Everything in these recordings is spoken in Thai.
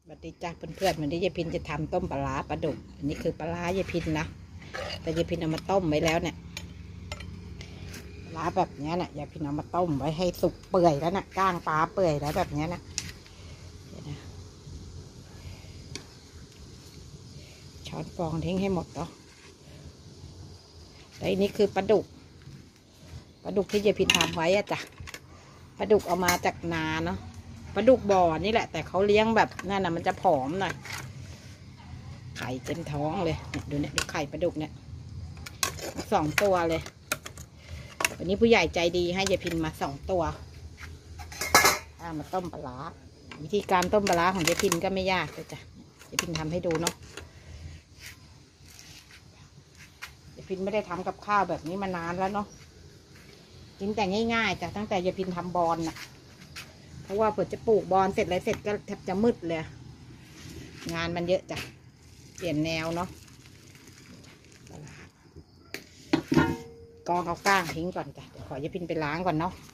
สวัสดีจ้าเพื่อนๆวันนี้ยายพินจะทำต้มปลาร้าปลาดุกอันนี้คือปลาร้ายายพินนะแต่ยายพินเอามาต้มไว้แล้วเนี่ยปลาร้าแบบนี้เนี่ยยายพินเอามาต้มไว้ให้สุกเปื่อยแล้วนะก้างปลาเปื่อยแล้วแบบนี้นะช้อนฟองทิ้งให้หมดเนาะแล้วอันนี้คือปลาดุกที่ยายพินทำไว้อะจ้ะปลาดุกเอามาจากนาเนาะปลาดุกบ่อนี่แหละแต่เขาเลี้ยงแบบนั่นน่ะมันจะผอมหน่อยไข่เต็มท้องเลยเนี่ยดูเนี่ยดูไข่ปลาดุกเนี่ย2 ตัวเลยวันนี้ผู้ใหญ่ใจดีให้ยายพินมา2 ตัวมาต้มปลาร้าวิธีการต้มปลาร้าของยายพินก็ไม่ยากเลยจ้ะยายพินทำให้ดูเนาะยายพินไม่ได้ทำกับข้าวแบบนี้มานานแล้วเนาะกินแต่ง่ายๆจ้ะตั้งแต่ยายพินทำบอลน่ะเพราะว่าเผื่อจะปลูกบอลเสร็จอะไรเสร็จก็แทบจะมืดเลยงานมันเยอะจ้ะเปลี่ยนแนวเนาะกองเอาก้างทิ้งก่อนจ้ะเดี๋ยวขอยายพินไปล้างก่อนเนาะ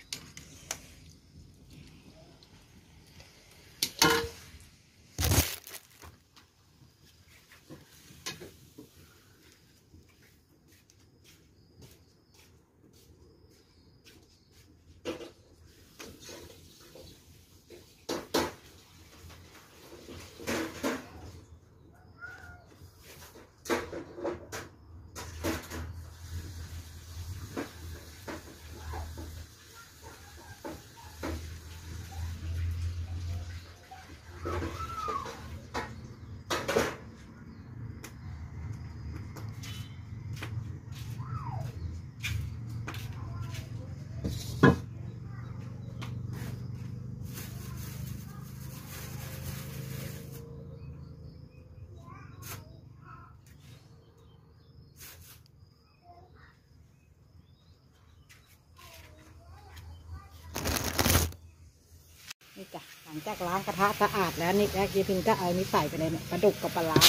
นี่จ้ะหลังจากล้างกระทะสะอาดแล้วนี่ยายพินก็เอานี่ใส่ไปเลยเนี่ยปลาดุกกับปลาร้า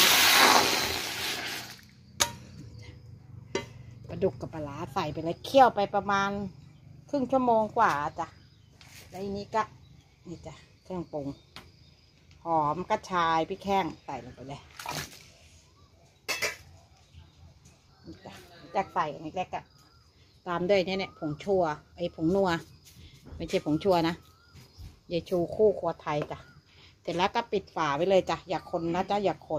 ใส่ไปเลยเคี่ยวไปประมาณครึ่งชั่วโมงกว่าจ้ะแล้วทีนี้ก็นี่จ้ะเครื่องปรุงหอมกระชายพริกแห้งใส่ลงไปเลยนี่จ้ะจากใส่อันนี้แรกก็ตามด้วยเนี่ยผงชัวผงนัวไม่ใช่ผงชัวนะยายชูคู่ครัวไทยจ้ะเสร็จแล้วก็ปิดฝาไว้เลยจ้ะอย่าคนนะจ๊ะอย่าคน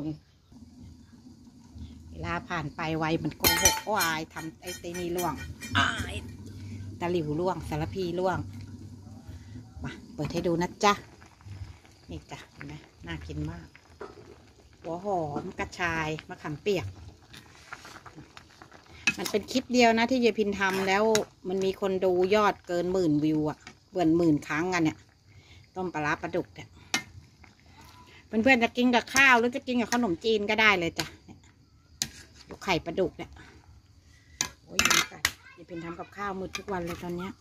เวลาผ่านไปไวมันโกหกก็อายทำตีนี่ล่วงตะหลิวล่วงสารพีล่วงมาเปิดให้ดูนะจ๊ะนี่จ้ะเห็นไหมน่ากินมากหัวหอมกระชายมะขามเปียกมันเป็นคลิปเดียวนะที่ยายพินทำแล้วมันมีคนดูยอดเกิน10,000 วิวอะเกิน10,000 ครั้งกันเนี่ยต้มปลาร้าปลาดุกเนี่ยเพื่อนๆจะกินกับข้าวหรือจะกินกับขนมจีนก็ได้เลยจ้ะดูไข่ปลาดุกเนี่ยโอ้ยยายพินทำกับข้าวมืดทุกวันเลยตอนเนี้ย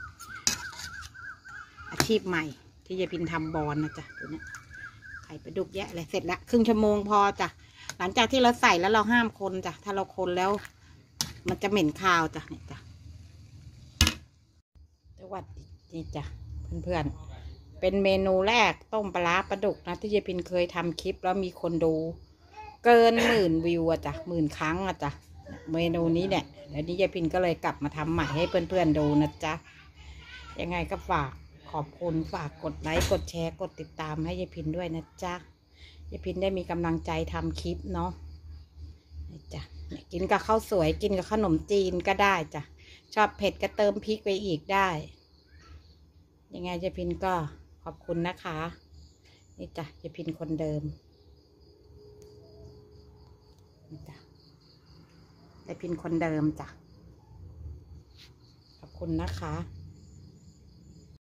อาชีพใหม่ที่ยายพินทำบอลนะจ๊ะตัวเนี้ยไข่ปลาดุกแยะเลยเสร็จละครึ่งชั่วโมงพอจ้ะหลังจากที่เราใส่แล้วเราห้ามคนจ้ะถ้าเราคนแล้วมันจะเหม็นคาวจ้ะเนี่ยจ้ะสวัสดีนี่จ้ะเพื่อนๆเป็นเมนูแรกต้มปลาร้าปลาดุกนะที่ยายพินเคยทำคลิปแล้วมีคนดูเกิน10,000 วิวอะจ้ะ10,000 ครั้งอะจ้ะเมนูนี้เนี่ยแล้วนี้ยายพินก็เลยกลับมาทำใหม่ให้เพื่อนๆดูนะจ๊ะยังไงก็ฝากขอบคุณฝากกดไลค์กดแชร์กดติดตามให้ยายพินด้วยนะจ๊ะยายพินได้มีกำลังใจทำคลิปเนาะนี่จ้ะกินกับข้าวสวยกินกับขนมจีนก็ได้จ้ะชอบเผ็ดก็เติมพริกไปอีกได้ยังไงยายพินก็ขอบคุณนะคะนี่จ้ะยายพินคนเดิมนี่จ้ะยายพินคนเดิมจ้ะขอบคุณนะคะ